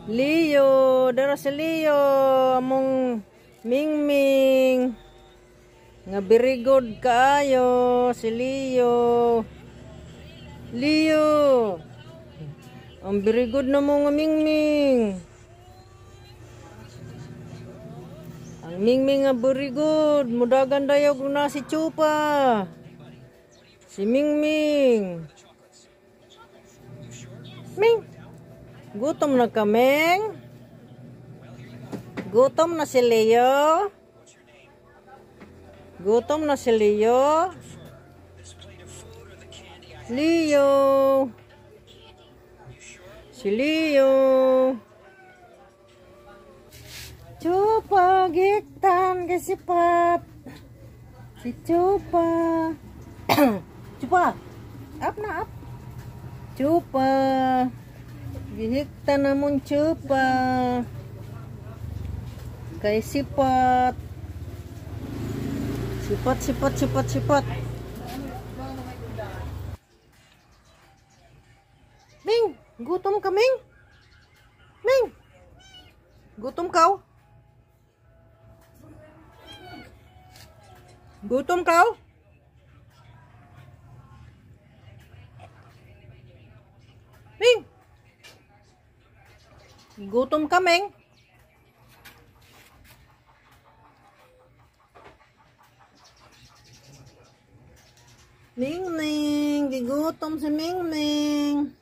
Leo, dara si Leo, among Mingming. Nga very good kaayo si Leo. Leo. Ang very good na mo nga Mingming. Ang Mingming nga very good. Mudagan dayog na si Chupa. Si Mingming. Ming. Gutom na kaming. Gutom na si Leo. Gutom na si Leo. Leo. Si Leo. Chupa giktan kasi pat. Si Chupa. Chupa. Up na up. Chupa. Gihiktan namon Chupa. Kay sipat. Sipat. Ming, gutom ka, Ming? Ming, gutom ka? Gutom ka? Ming, gutom ka, Ming? Ming, gigutom si Ming.